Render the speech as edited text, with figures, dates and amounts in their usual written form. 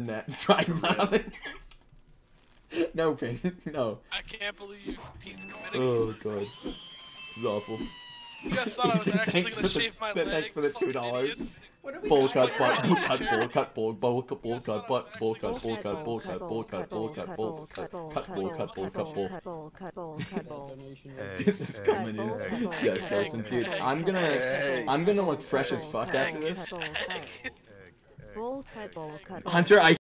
Net. Try modeling. No, Ping. No. I can't believe Pete's committing. Oh god. It's awful. You guys thought I was actually gonna shave my legs? Thanks for the fucking $2. idiots. Bull cut, butt, bull cut, bull cut, bull cut, bull cut, butt, bull cut, bull cut, bull cut, bull cut, bull cut, bull cut, bull cut, bull cut, bull. This is coming in. Yes, Carson, dude. I'm gonna look fresh as fuck after this. Hunter, I